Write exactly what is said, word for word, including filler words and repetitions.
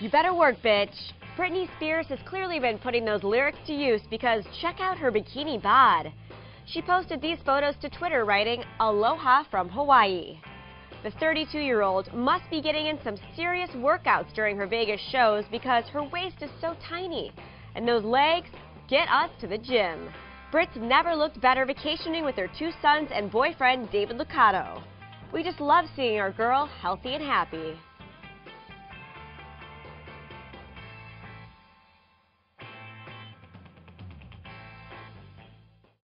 You better work, bitch. Britney Spears has clearly been putting those lyrics to use because check out her bikini bod. She posted these photos to Twitter writing, "Aloha from Hawaii." The thirty-two-year-old must be getting in some serious workouts during her Vegas shows because her waist is so tiny. And those legs get us to the gym. Brit's never looked better vacationing with her two sons and boyfriend David Lucato. We just love seeing our girl healthy and happy.